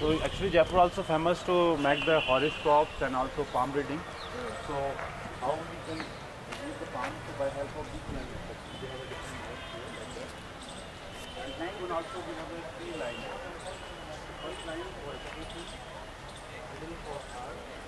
So actually Jaipur also famous to make the forest crops and also palm breeding. So how we can use the palm so by help of this line, we have a different note here like that. And this one also we have a three line. First line for education, middle for art,